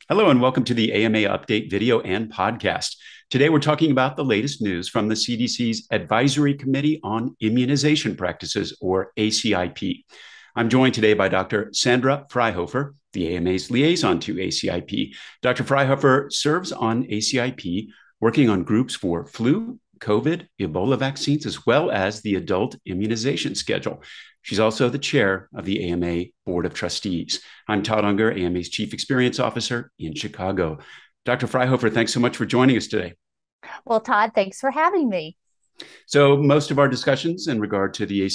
Hello and welcome to the AMA Update video and podcast. Today we're talking about the latest news from the CDC's Advisory Committee on Immunization Practices, or ACIP. I'm joined today by Dr. Sandra Fryhofer, the AMA's liaison to ACIP. Dr. Fryhofer serves on ACIP, working on groups for flu, COVID, Ebola vaccines, as well as the adult immunization schedule. She's also the chair of the AMA Board of Trustees. I'm Todd Unger, AMA's Chief Experience Officer in Chicago. Dr. Fryhofer, thanks so much for joining us today. Well, Todd, thanks for having me. So most of our discussions in regard to the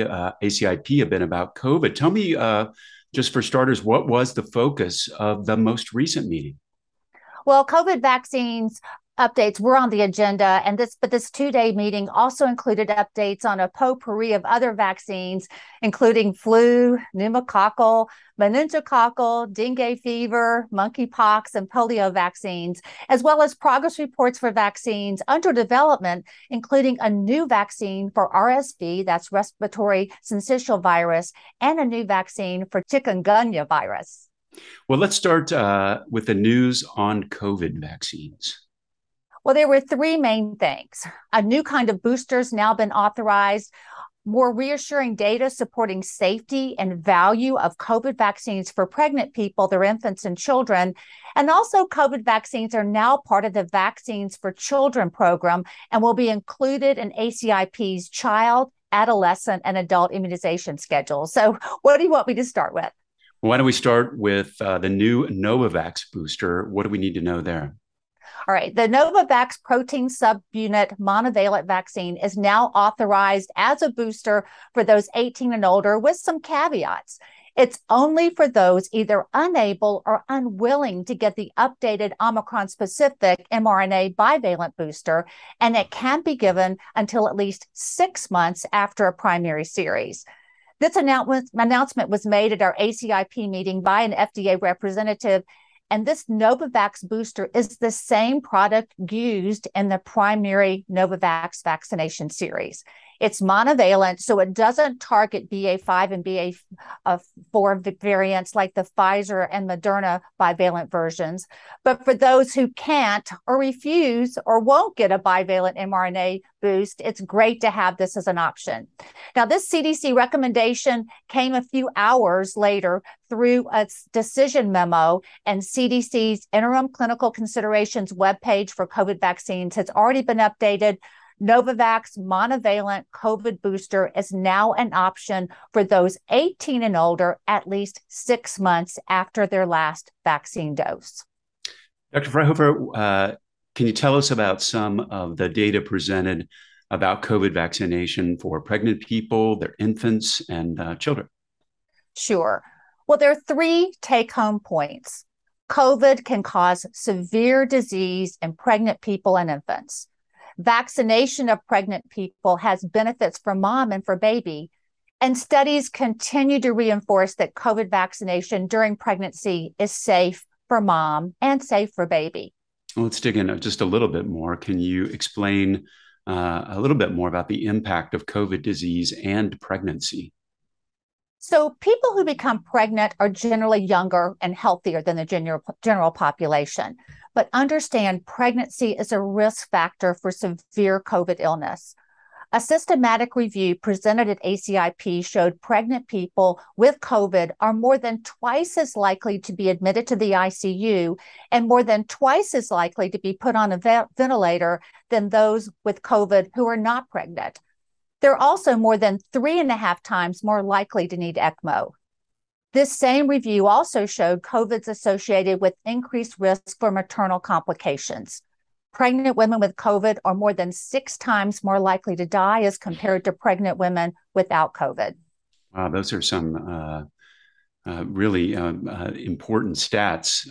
ACIP have been about COVID. Tell me, just for starters, what was the focus of the most recent meeting? Well, COVID vaccines updates were on the agenda, and this two-day meeting also included updates on a potpourri of other vaccines, including flu, pneumococcal, meningococcal, dengue fever, monkeypox, and polio vaccines, as well as progress reports for vaccines under development, including a new vaccine for RSV, that's respiratory syncytial virus, and a new vaccine for chikungunya virus. Well, let's start with the news on COVID vaccines. Well, there were three main things. A new kind of booster's now been authorized, more reassuring data supporting safety and value of COVID vaccines for pregnant people, their infants and children. And also COVID vaccines are now part of the Vaccines for Children program and will be included in ACIP's child, adolescent, and adult immunization schedule. So what do you want me to start with? Why don't we start with the new Novavax booster? What do we need to know there? All right, the Novavax protein subunit monovalent vaccine is now authorized as a booster for those 18 and older with some caveats. It's only for those either unable or unwilling to get the updated Omicron-specific mRNA bivalent booster, and it can be given until at least 6 months after a primary series. This announcement was made at our ACIP meeting by an FDA representative, and this Novavax booster is the same product used in the primary Novavax vaccination series. It's monovalent, so it doesn't target BA5 and BA4 variants like the Pfizer and Moderna bivalent versions. But for those who can't or refuse or won't get a bivalent mRNA boost, it's great to have this as an option. Now, this CDC recommendation came a few hours later through a decision memo, and CDC's interim clinical considerations webpage for COVID vaccines has already been updated. Novavax monovalent COVID booster is now an option for those 18 and older at least 6 months after their last vaccine dose. Dr. Fryhofer, can you tell us about some of the data presented about COVID vaccination for pregnant people, their infants, and children? Sure. Well, there are three take-home points. COVID can cause severe disease in pregnant people and infants. Vaccination of pregnant people has benefits for mom and for baby, and studies continue to reinforce that COVID vaccination during pregnancy is safe for mom and safe for baby. Well, let's dig in just a little bit more. Can you explain a little bit more about the impact of COVID disease and pregnancy? So people who become pregnant are generally younger and healthier than the general population. But understand pregnancy is a risk factor for severe COVID illness. A systematic review presented at ACIP showed pregnant people with COVID are more than twice as likely to be admitted to the ICU and more than twice as likely to be put on a ventilator than those with COVID who are not pregnant. They're also more than 3.5 times more likely to need ECMO. This same review also showed COVID's associated with increased risk for maternal complications. Pregnant women with COVID are more than 6 times more likely to die as compared to pregnant women without COVID. Wow, those are some really important stats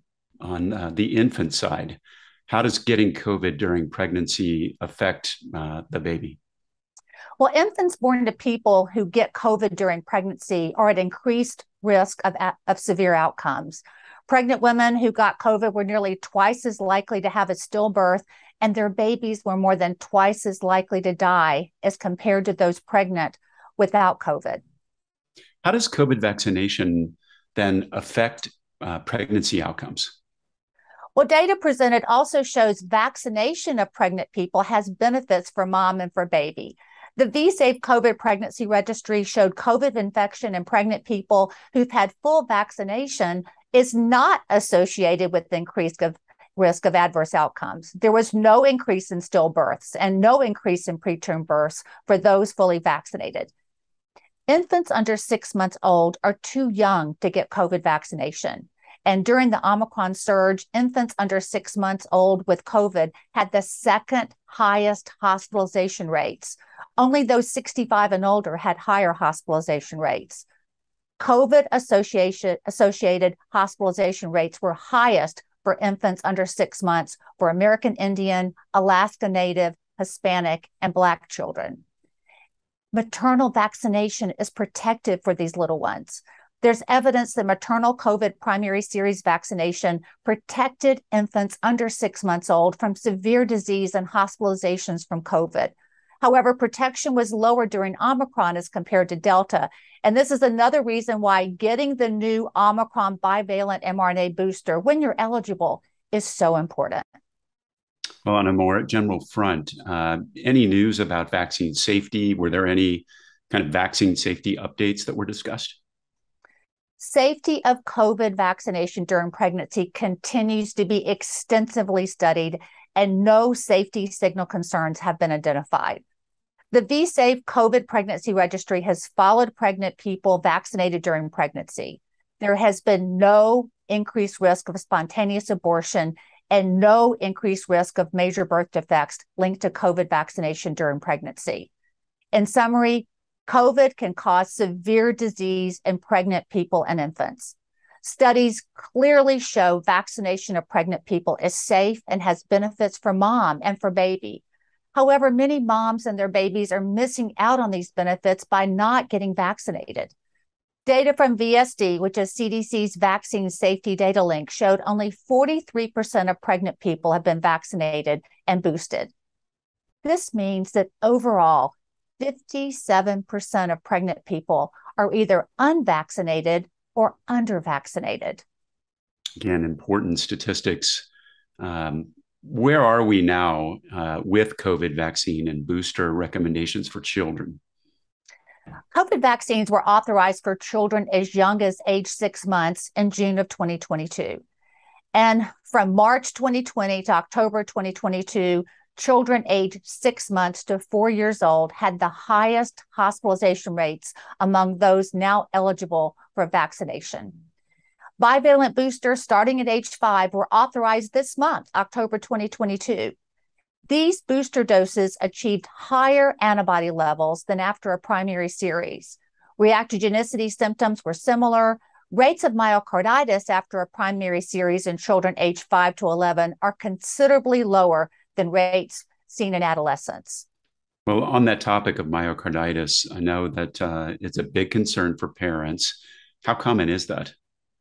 on the infant side. How does getting COVID during pregnancy affect the baby? Well, infants born to people who get COVID during pregnancy are at increased risk of severe outcomes. Pregnant women who got COVID were nearly twice as likely to have a stillbirth, and their babies were more than twice as likely to die as compared to those pregnant without COVID. How does COVID vaccination then affect pregnancy outcomes? Well, data presented also shows vaccination of pregnant people has benefits for mom and for baby. The vSafe COVID pregnancy registry showed COVID infection in pregnant people who've had full vaccination is not associated with increased risk of adverse outcomes. There was no increase in stillbirths and no increase in preterm births for those fully vaccinated. Infants under 6 months old are too young to get COVID vaccination. And during the Omicron surge, infants under 6 months old with COVID had the second highest hospitalization rates. Only those 65 and older had higher hospitalization rates. COVID-associated hospitalization rates were highest for infants under 6 months for American Indian, Alaska Native, Hispanic, and Black children. Maternal vaccination is protective for these little ones. There's evidence that maternal COVID primary series vaccination protected infants under 6 months old from severe disease and hospitalizations from COVID. However, protection was lower during Omicron as compared to Delta. And this is another reason why getting the new Omicron bivalent mRNA booster when you're eligible is so important. Well, on a more general front, any news about vaccine safety? Were there any kind of vaccine safety updates that were discussed? Safety of COVID vaccination during pregnancy continues to be extensively studied, and no safety signal concerns have been identified. The vSafe COVID pregnancy registry has followed pregnant people vaccinated during pregnancy. There has been no increased risk of spontaneous abortion and no increased risk of major birth defects linked to COVID vaccination during pregnancy. In summary, COVID can cause severe disease in pregnant people and infants. Studies clearly show vaccination of pregnant people is safe and has benefits for mom and for baby. However, many moms and their babies are missing out on these benefits by not getting vaccinated. Data from VSD, which is CDC's vaccine safety data link, showed only 43% of pregnant people have been vaccinated and boosted. This means that overall, 57% of pregnant people are either unvaccinated or undervaccinated. Again, important statistics. Where are we now with COVID vaccine and booster recommendations for children? COVID vaccines were authorized for children as young as age 6 months in June of 2022. And from March 2020 to October 2022, children aged 6 months to 4 years old had the highest hospitalization rates among those now eligible for vaccination. Bivalent boosters starting at age 5 were authorized this month, October 2022. These booster doses achieved higher antibody levels than after a primary series. Reactogenicity symptoms were similar. Rates of myocarditis after a primary series in children aged 5 to 11 are considerably lower than rates seen in adolescents. Well, on that topic of myocarditis, I know that it's a big concern for parents. How common is that?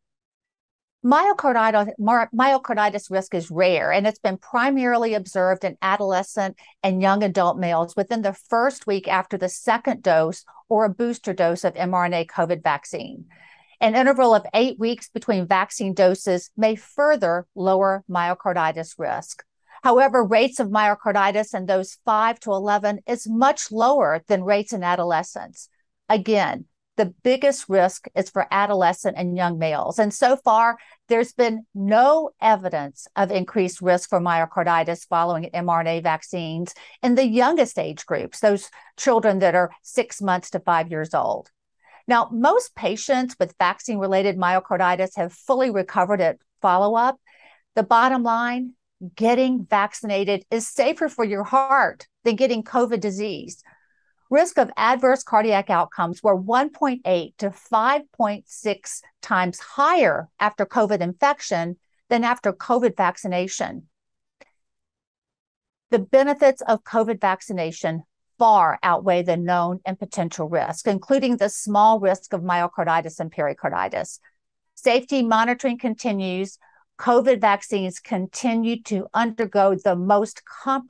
Myocarditis risk is rare, and it's been primarily observed in adolescent and young adult males within the first week after the second dose or a booster dose of mRNA COVID vaccine. An interval of 8 weeks between vaccine doses may further lower myocarditis risk. However, rates of myocarditis in those 5 to 11 is much lower than rates in adolescents. Again, the biggest risk is for adolescent and young males. And so far, there's been no evidence of increased risk for myocarditis following mRNA vaccines in the youngest age groups, those children that are 6 months to 5 years old. Now, most patients with vaccine-related myocarditis have fully recovered at follow-up. The bottom line, getting vaccinated is safer for your heart than getting COVID disease. Risk of adverse cardiac outcomes were 1.8 to 5.6 times higher after COVID infection than after COVID vaccination. The benefits of COVID vaccination far outweigh the known and potential risk, including the small risk of myocarditis and pericarditis. Safety monitoring continues. COVID vaccines continue to undergo the most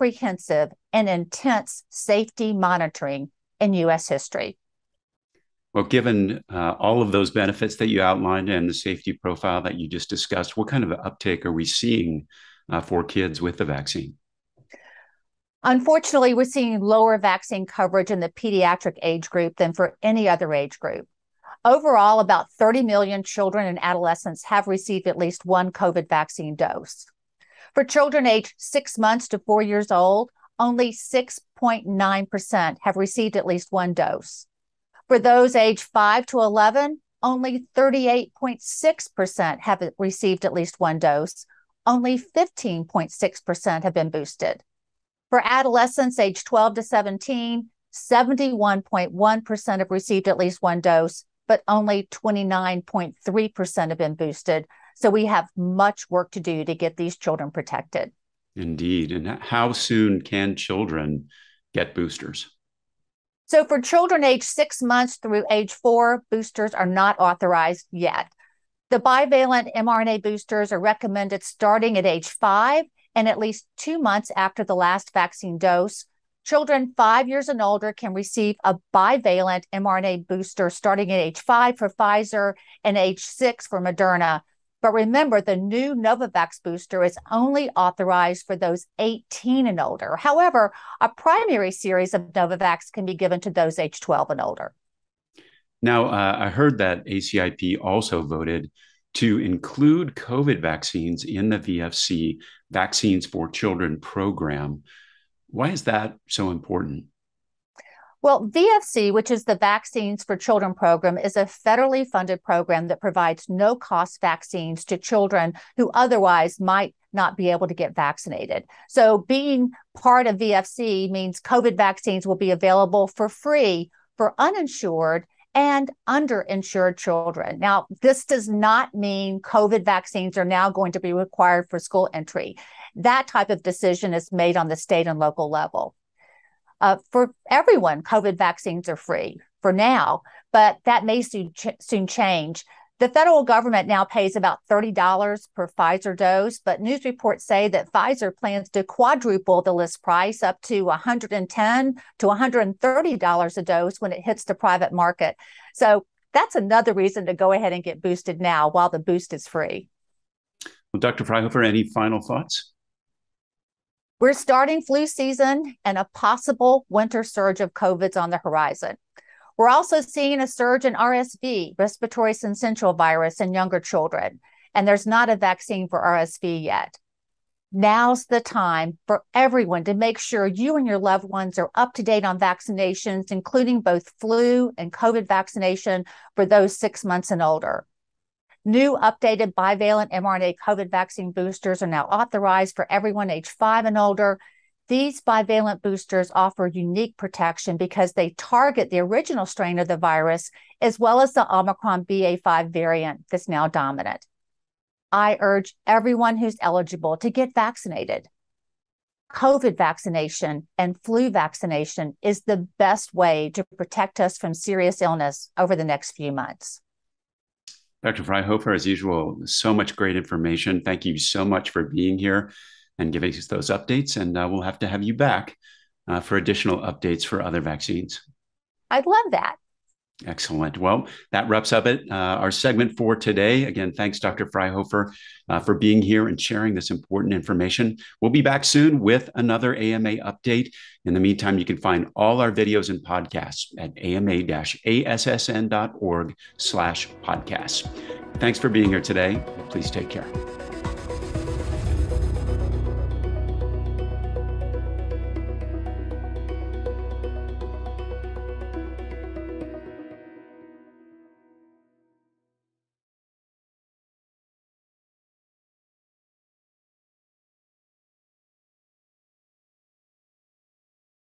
comprehensive and intense safety monitoring in U.S. history. Well, given all of those benefits that you outlined and the safety profile that you just discussed, what kind of uptake are we seeing for kids with the vaccine? Unfortunately, we're seeing lower vaccine coverage in the pediatric age group than for any other age group. Overall, about 30 million children and adolescents have received at least one COVID vaccine dose. For children aged 6 months to 4 years old, only 6.9% have received at least one dose. For those aged 5 to 11, only 38.6% have received at least one dose. Only 15.6% have been boosted. For adolescents aged 12 to 17, 71.1% have received at least one dose, but only 29.3% have been boosted. So we have much work to do to get these children protected. Indeed. And how soon can children get boosters? So for children aged 6 months through age 4, boosters are not authorized yet. The bivalent mRNA boosters are recommended starting at age 5 and at least 2 months after the last vaccine dose. Children 5 years and older can receive a bivalent mRNA booster starting at age 5 for Pfizer and age 6 for Moderna. But remember, the new Novavax booster is only authorized for those 18 and older. However, a primary series of Novavax can be given to those age 12 and older. Now, I heard that ACIP also voted to include COVID vaccines in the VFC Vaccines for Children program. Why is that so important? Well, VFC, which is the Vaccines for Children program, is a federally funded program that provides no-cost vaccines to children who otherwise might not be able to get vaccinated. So being part of VFC means COVID vaccines will be available for free for uninsured and underinsured children. Now, this does not mean COVID vaccines are now going to be required for school entry. That type of decision is made on the state and local level. For everyone, COVID vaccines are free for now, but that may soon change. The federal government now pays about $30 per Pfizer dose, but news reports say that Pfizer plans to quadruple the list price up to $110 to $130 a dose when it hits the private market. So that's another reason to go ahead and get boosted now while the boost is free. Well, Dr. Fryhofer, any final thoughts? We're starting flu season and a possible winter surge of COVID's on the horizon. We're also seeing a surge in RSV, respiratory syncytial virus, in younger children, and there's not a vaccine for RSV yet. Now's the time for everyone to make sure you and your loved ones are up to date on vaccinations, including both flu and COVID vaccination for those 6 months and older. New updated bivalent mRNA COVID vaccine boosters are now authorized for everyone age 5 and older. These bivalent boosters offer unique protection because they target the original strain of the virus, as well as the Omicron BA.5 variant that's now dominant. I urge everyone who's eligible to get vaccinated. COVID vaccination and flu vaccination is the best way to protect us from serious illness over the next few months. Dr. Fryhofer, as usual, so much great information. Thank you so much for being here and giving us those updates. And we'll have to have you back for additional updates for other vaccines. I'd love that. Excellent. Well, that wraps up our segment for today. Again, thanks, Dr. Fryhofer, for being here and sharing this important information. We'll be back soon with another AMA update. In the meantime, you can find all our videos and podcasts at ama-assn.org/podcasts. Thanks for being here today. Please take care.